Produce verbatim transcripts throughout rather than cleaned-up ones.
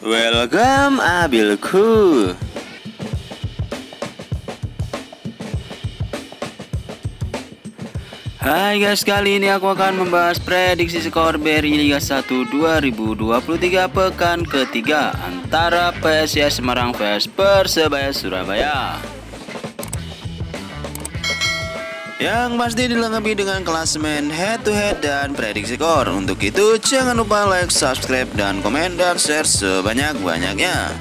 Welcome Abilku. Hai guys, kali ini aku akan membahas prediksi skor B R I Liga satu dua ribu dua puluh tiga pekan ketiga antara P S I S Semarang vs Persebaya Surabaya. Yang pasti dilengkapi dengan klasemen head to head dan prediksi skor. Untuk itu jangan lupa like, subscribe, dan komen dan share sebanyak-banyaknya.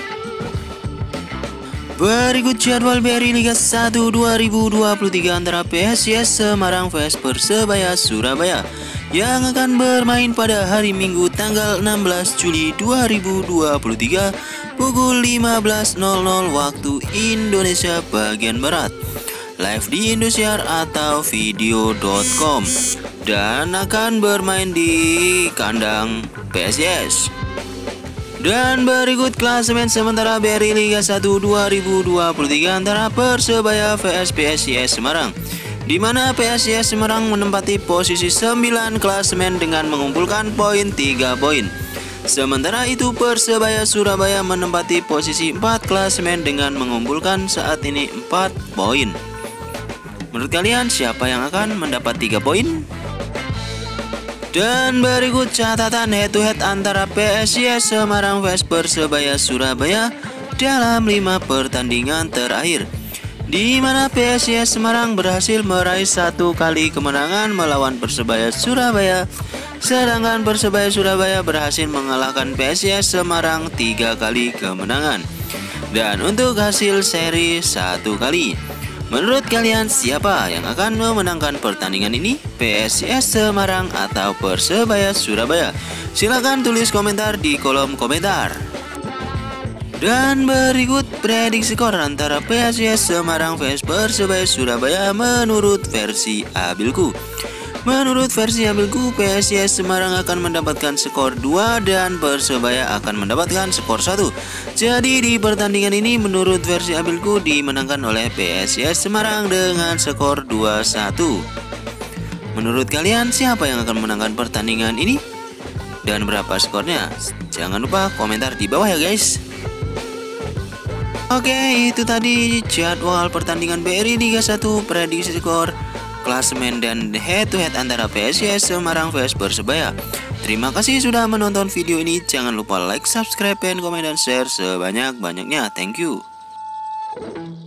Berikut jadwal B R I Liga satu dua ribu dua puluh tiga antara P S I S Semarang vs Persebaya Surabaya yang akan bermain pada hari Minggu tanggal enam belas Juli dua ribu dua puluh tiga pukul lima belas waktu Indonesia bagian Barat, live di Indosiar atau video dot com, dan akan bermain di kandang P S I S. Dan berikut klasemen sementara B R I Liga satu dua ribu dua puluh tiga antara Persebaya vs P S I S Semarang, di mana P S I S Semarang menempati posisi sembilan klasemen dengan mengumpulkan poin tiga poin. Sementara itu Persebaya Surabaya menempati posisi empat klasemen dengan mengumpulkan saat ini empat poin. Menurut kalian siapa yang akan mendapat tiga poin? Dan berikut catatan head to head antara P S I S Semarang vs Persebaya Surabaya dalam lima pertandingan terakhir, di mana P S I S Semarang berhasil meraih satu kali kemenangan melawan Persebaya Surabaya, sedangkan Persebaya Surabaya berhasil mengalahkan P S I S Semarang tiga kali kemenangan. Dan untuk hasil seri satu kali, menurut kalian siapa yang akan memenangkan pertandingan ini? P S I S Semarang atau Persebaya Surabaya? Silahkan tulis komentar di kolom komentar. Dan berikut prediksi skor antara P S I S Semarang vs Persebaya Surabaya menurut versi Abilku. Menurut versi Abilku, P S I S Semarang akan mendapatkan skor dua dan Persebaya akan mendapatkan skor satu. Jadi di pertandingan ini menurut versi Abilku dimenangkan oleh P S I S Semarang dengan skor dua satu. Menurut kalian siapa yang akan menangkan pertandingan ini? Dan berapa skornya? Jangan lupa komentar di bawah ya guys. Oke, itu tadi jadwal pertandingan B R I Liga satu, prediksi skor, klasemen, dan head to head antara P S I S Semarang vs Persebaya. Terima kasih sudah menonton video ini. Jangan lupa like, subscribe, dan komen dan share sebanyak-banyaknya. Thank you.